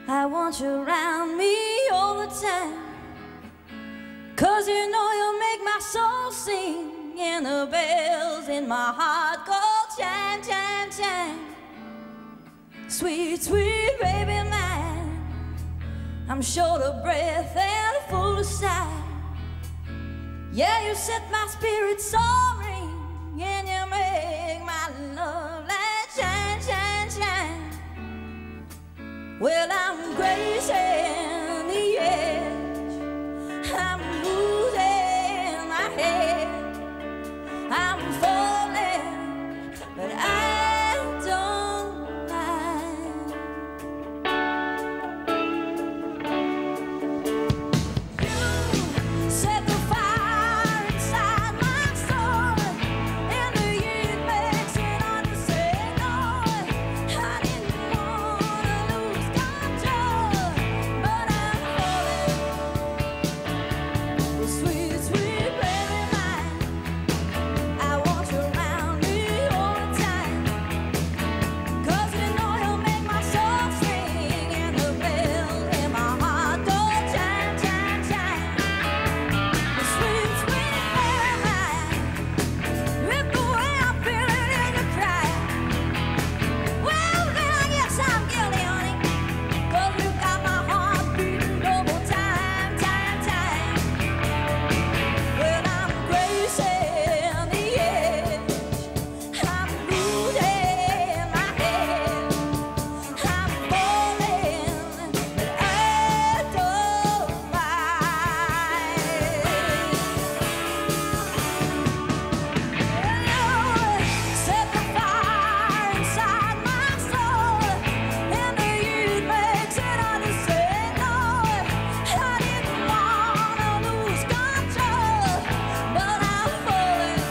I want you around me all the time, 'cause you know you make my soul sing, and the bells in my heart go chime, chime, chime. Sweet, sweet baby mine, I'm short of breath and full of sight. Yeah, you set my spirit soaring, and you make my love light shine, shine, shine. Well, I'm grazing the edge, I'm losing my head, I'm falling, but I don't mind. You set the fire inside my soul, and the heat makes it hard to say no. I didn't wanna lose control, but I'm falling. Sweet, sweet baby mine, I want you around me all the time, 'cause you know you'll make my soul sing, and the bells in my heart go chime, chime, chime. Sweet, sweet baby mine, with the way I feel it in your cry. Well, then I guess I'm guilty, honey, 'cause you got my heart beating double time, time, time. Well, I'm grazing the edge, I'm losing my head, I'm falling, but I don't mind. Set the fire inside my soul, and the heat makes it hard to say no. I didn't wanna lose control, but I'm falling.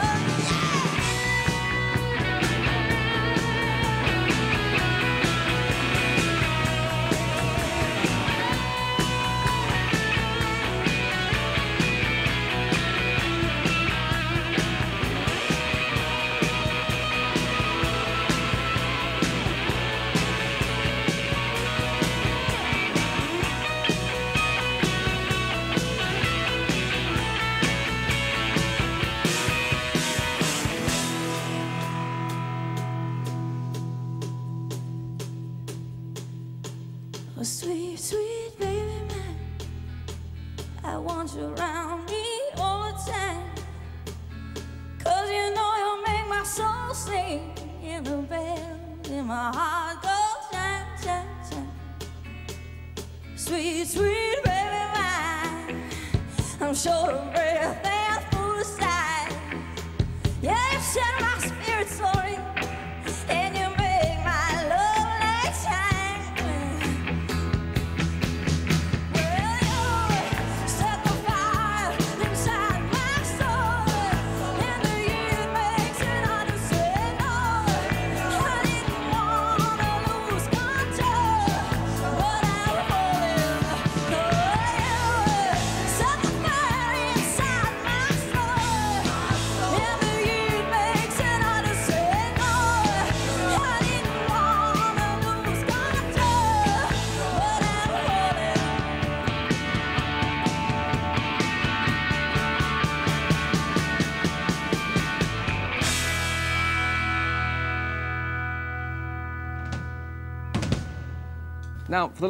Oh, sweet, sweet baby mine, I want you around me all the time, 'cause you know you'll make my soul sing, and the bells in my heart go chime, chime, chime. Sweet, sweet baby mine, I'm short of breath and full of sight. Yeah, you set my spirit soaring, and you make my love light shine. Well, you set the fire inside my soul, and the heat makes it hard to say no. I didn't wanna lose control, but I'm falling. Oh, you set the fire inside my soul, and the heat makes it hard to say no. I didn't wanna lose control, but I'm falling. Now, for the